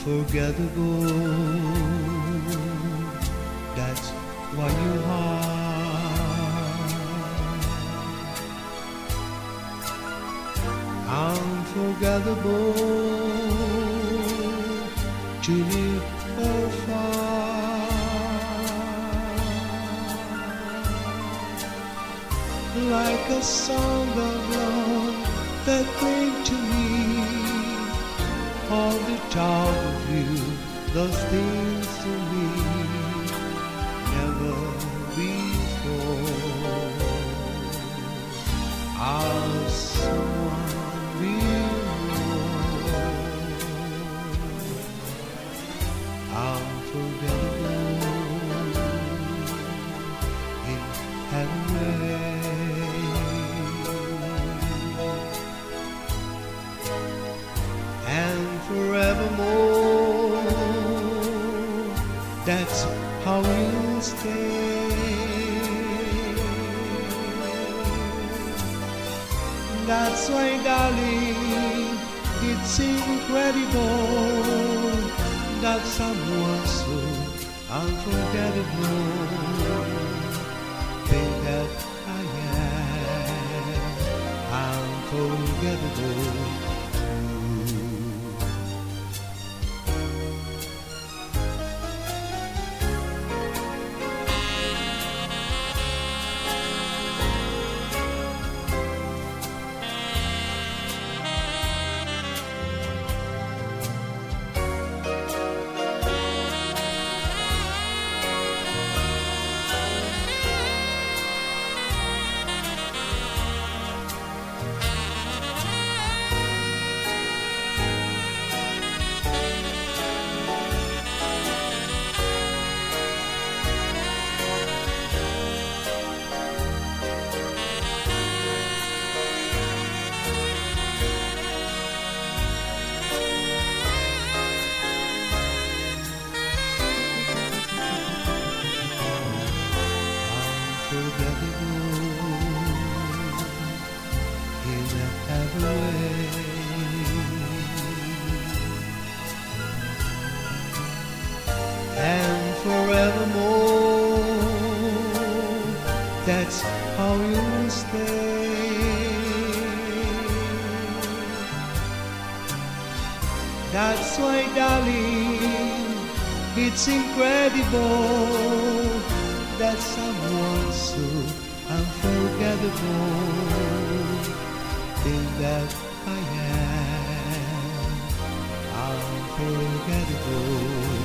unforgettable. That's what you are. Unforgettable, to live or far. Like a song of love that came to me. All the talk of you, those things to me, never before. I'll someone be more unforgettable in heaven. Forevermore, that's how we'll stay. That's why, darling, it's incredible that someone so unforgettable think that I am unforgettable. And forevermore, that's how you'll stay. That's why, darling, it's incredible that someone so unforgettable think that I am unforgettable.